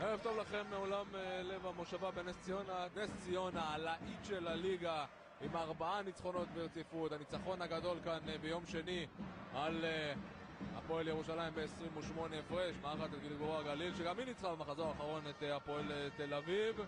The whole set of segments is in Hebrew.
ערב טוב לכם מעולם לב המושבה בנס ציונה. נס ציונה, הלהיט של הליגה, עם 4 ניצחונות ברציפות. הניצחון הגדול כאן ביום שני על הפועל ירושלים ב-28 הפרש. מארחת את גלבוע הגליל, שגם היא ניצחה במחזור האחרון את הפועל תל אביב.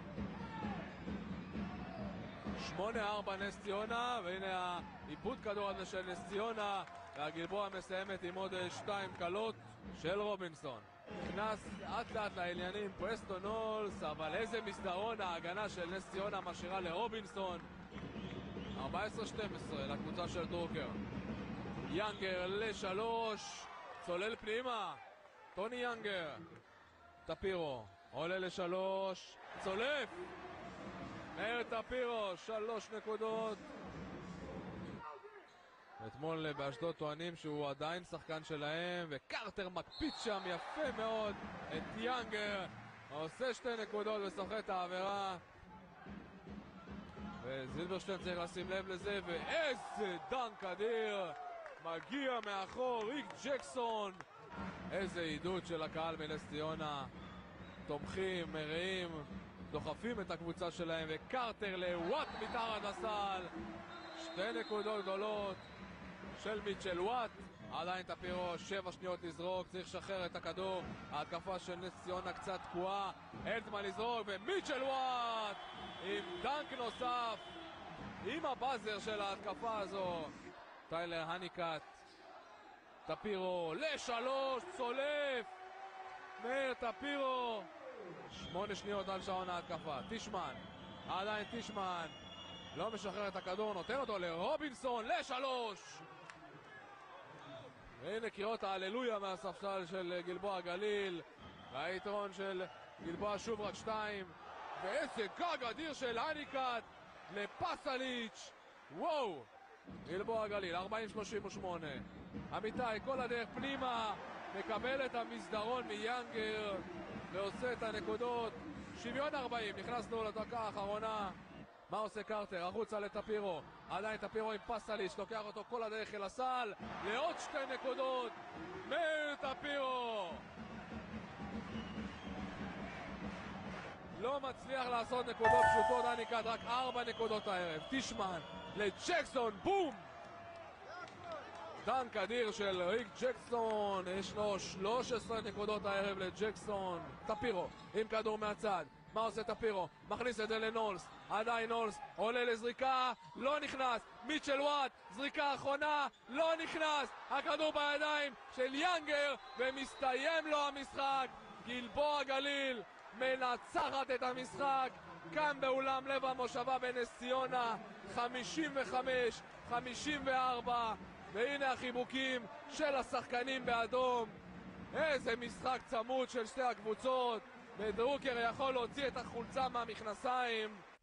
8-4 נס ציונה, והנה העיבוד כדור הזה של נס ציונה, והגלבוע מסיימת עם עוד 2 קלות של רובינסון. נכנס לאט לאט לעניינים פרסטון נולס, אבל איזה מסדרון ההגנה של נס ציונה משאירה לרובינסון. 14-12 לקבוצה של דרוקר. יאנגר ל3, צולל פנימה, טוני יאנגר. טפירו עולה ל3, צולף מאיר טפירו, 3 נקודות. אתמול באשדוד טוענים שהוא עדיין שחקן שלהם, וקרטר מקפיץ שם יפה מאוד את יאנגר, עושה 2 נקודות וסוחט את העבירה, וזילברשטיין צריך לשים לב לזה. ואיזה דנק אדיר מגיע מאחור ריק ג'קסון. איזה עידוד של הקהל מנס ציונה, תומכים, מראים, דוחפים את הקבוצה שלהם, וקרטר לוואט מתחת הסל. 2 נקודות גדולות של מיטשל וואט. עדיין טפירו, 7 שניות לזרוק, צריך לשחרר את הכדור. ההתקפה של נס ציונה קצת תקועה, אין זמן לזרוק, ומיטשל וואט עם דנק נוסף, עם הבאזר של ההתקפה הזו. טיילר הניקט, טפירו ל3, צולף מאיר טפירו. 8 שניות על שעון ההתקפה. טישמן, עדיין טישמן לא משחרר את הכדור, נותן אותו לרובינסון ל3. והנה קריאות ההללויה מהספסל של גלבוע הגליל. היתרון של גלבוע שוב רק 2. ואיזה גג אדיר של הניקט לפסליץ'. וואו, גלבוע הגליל 40-38. אמיתי כל הדרך פנימה, מקבל את המסדרון מיאנגר ועושה את הנקודות. 70-40, נכנסנו לדקה האחרונה. מה עושה קרטר? החוצה לטפירו, עדיין טפירו עם פסליץ', לוקח אותו כל הדרך אל הסל לעוד 2 נקודות. מאיר טפירו לא מצליח לעשות נקודות פשוטות. הניקט רק 4 נקודות הערב. טישמן לג'קסון, בום! דנק אדיר של ריק ג'קסון, יש לו 13 נקודות הערב לג'קסון. טפירו עם כדור מהצד, מה עושה טפירו? מכניס את זה לנולס, עדיין נולס עולה לזריקה, לא נכנס. מיטשל וואט, זריקה אחרונה, לא נכנס. הכדור בידיים של יאנגר ומסתיים לו המשחק. גלבוע הגליל מנצחת את המשחק כאן באולם לב המושבה בנס ציונה, 55-54. והנה החיבוקים של השחקנים באדום. איזה משחק צמוד של שתי הקבוצות, ודרוקר יכול להוציא את החולצה מהמכנסיים.